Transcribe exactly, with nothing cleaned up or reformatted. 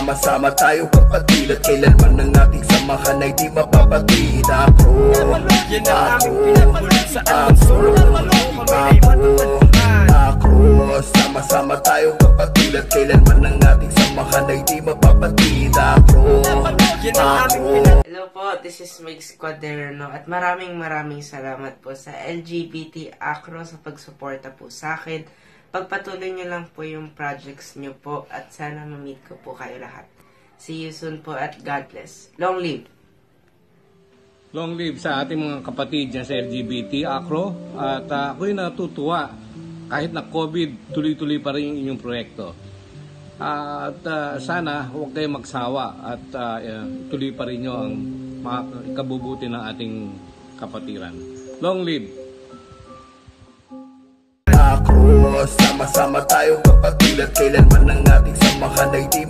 Sama-sama tayo kapatid at kailanman ng ating samahan ay di mapapatid. Ako, yan ang aming pinapulot sa anunso ng maloko kami ay matutulungan. Ako, sama-sama tayo kapatid at kailanman ng ating samahan ay di mapapatid. Ako, yan ang aming pinapulot. Hello po, this is Miggs Cuaderno at maraming maraming salamat po sa L G B T Acro sa pagsuporta po sa akin. Pagpatuloy nyo lang po yung projects nyo po at sana ma-meet ko po kayo lahat. See you soon po at God bless. Long live! Long live sa ating mga kapatid dyan sa L G B T Acro. At uh, ako'y natutuwa kahit na COVID, tuloy-tuloy pa rin yung inyong proyekto. Uh, at uh, sana huwag kayong magsawa at uh, uh, tuloy pa rin nyo ang mga ikabubuti ng ating kapatiran. Long live! Ako, sama-sama tayo kapatid at kailanman ng ating samahan ay di